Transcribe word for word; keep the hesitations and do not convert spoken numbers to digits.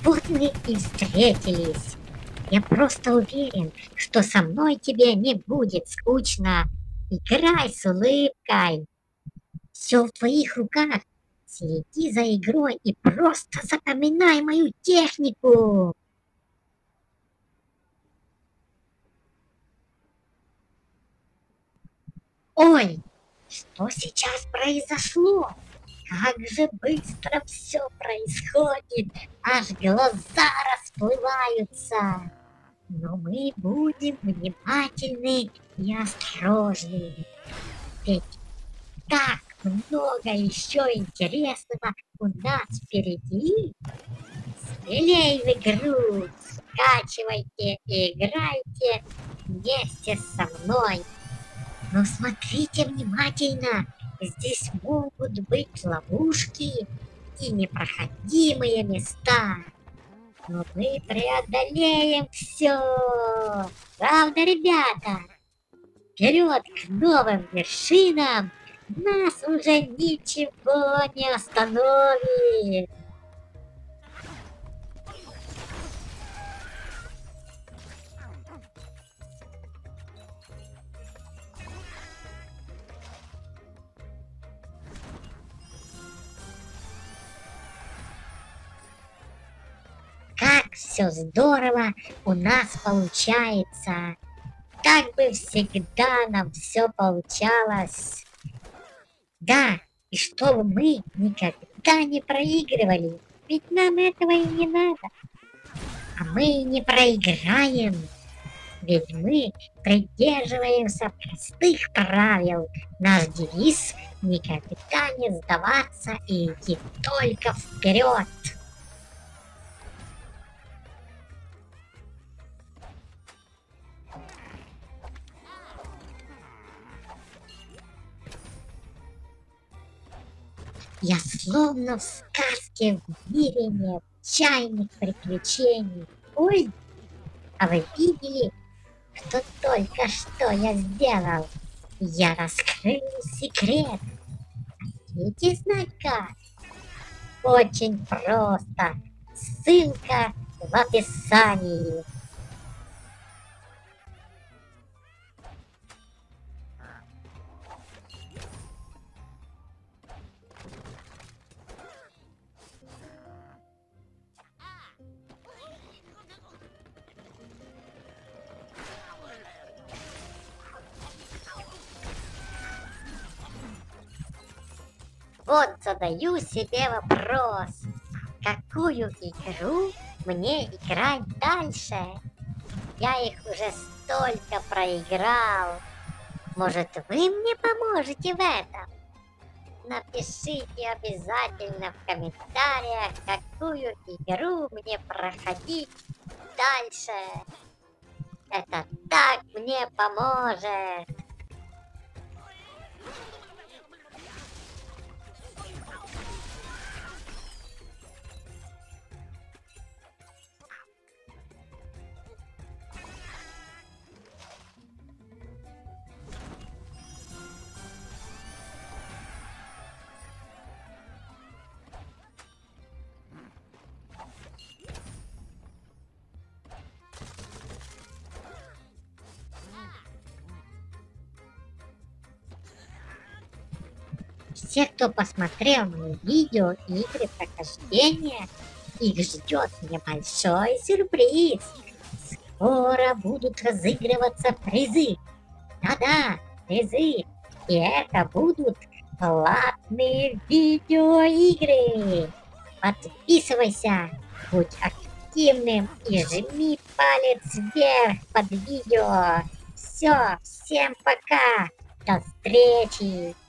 Вот мы и встретились. Я просто уверен, что со мной тебе не будет скучно. Играй с улыбкой. Все в твоих руках. Следи за игрой и просто запоминай мою технику. Ой, что сейчас произошло? Как же быстро все происходит, аж глаза расплываются. Но мы будем внимательны и осторожны. Ведь так много еще интересного у нас впереди. Смелей в игру, скачивайте и играйте вместе со мной. Но смотрите внимательно, здесь могут быть ловушки и непроходимые места. Но мы преодолеем все. Правда, ребята? Вперед к новым вершинам! Нас уже ничего не остановит. Как все здорово у нас получается. Так бы всегда нам все получалось. Да, и чтобы мы никогда не проигрывали. Ведь нам этого и не надо. А мы не проиграем. Ведь мы придерживаемся простых правил. Наш девиз — никогда не сдаваться и идти только вперед. Я словно в сказке в мире необычайных приключений. Ой, а вы видели, что только что я сделал? Я раскрыл секрет. Хотите знать как? Очень просто. Ссылка в описании. Вот задаю себе вопрос, какую игру мне играть дальше? Я их уже столько проиграл. Может, вы мне поможете в этом? Напишите обязательно в комментариях, какую игру мне проходить дальше. Это так мне поможет. Все, кто посмотрел мои видео и игры прохождения, их ждет небольшой сюрприз. Скоро будут разыгрываться призы. Да-да, призы. И это будут платные видеоигры. Подписывайся, будь активным и жми палец вверх под видео. Все, всем пока. До встречи.